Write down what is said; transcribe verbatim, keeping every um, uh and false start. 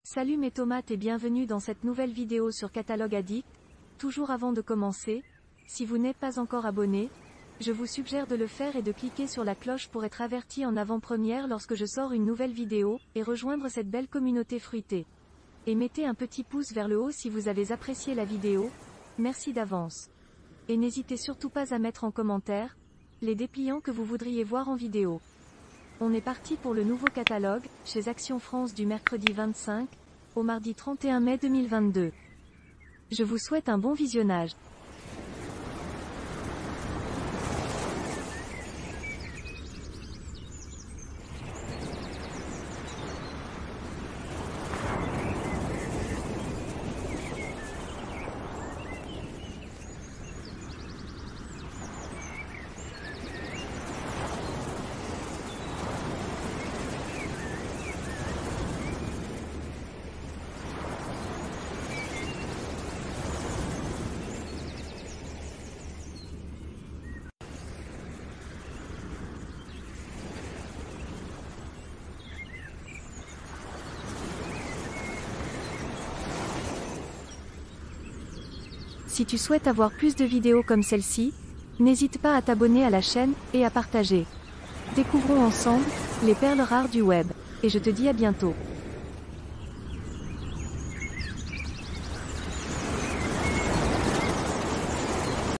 Salut mes tomates et bienvenue dans cette nouvelle vidéo sur Catalogue Addict. Toujours avant de commencer, si vous n'êtes pas encore abonné, je vous suggère de le faire et de cliquer sur la cloche pour être averti en avant-première lorsque je sors une nouvelle vidéo, et rejoindre cette belle communauté fruitée. Et mettez un petit pouce vers le haut si vous avez apprécié la vidéo, merci d'avance. Et n'hésitez surtout pas à mettre en commentaire les dépliants que vous voudriez voir en vidéo. On est parti pour le nouveau catalogue, chez Action France du mercredi vingt-cinq au mardi trente et un mai deux mille vingt-deux. Je vous souhaite un bon visionnage. Si tu souhaites avoir plus de vidéos comme celle-ci, n'hésite pas à t'abonner à la chaîne, et à partager. Découvrons ensemble les perles rares du web. Et je te dis à bientôt.